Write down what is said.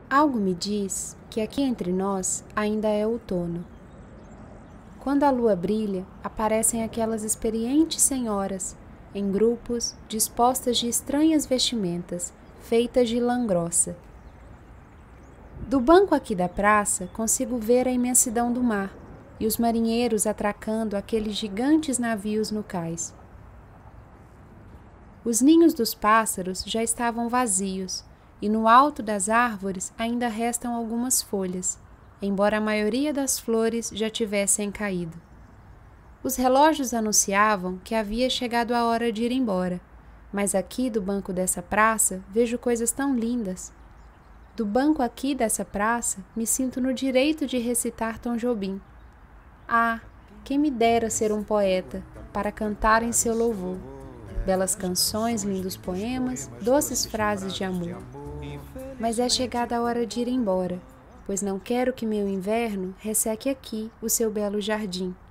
Algo me diz que aqui entre nós ainda é outono. Quando a lua brilha, aparecem aquelas experientes senhoras, em grupos, dispostas de estranhas vestimentas, feitas de lã grossa. Do banco aqui da praça, consigo ver a imensidão do mar e os marinheiros atracando aqueles gigantes navios no cais. Os ninhos dos pássaros já estavam vazios, e no alto das árvores ainda restam algumas folhas, embora a maioria das flores já tivessem caído. Os relógios anunciavam que havia chegado a hora de ir embora, mas aqui do banco dessa praça vejo coisas tão lindas. Do banco aqui dessa praça me sinto no direito de recitar Tom Jobim. Ah, quem me dera ser um poeta para cantar em seu louvor. Belas canções, lindos poemas, doces frases de amor. Mas é chegada a hora de ir embora, pois não quero que meu inverno resseque aqui o seu belo jardim.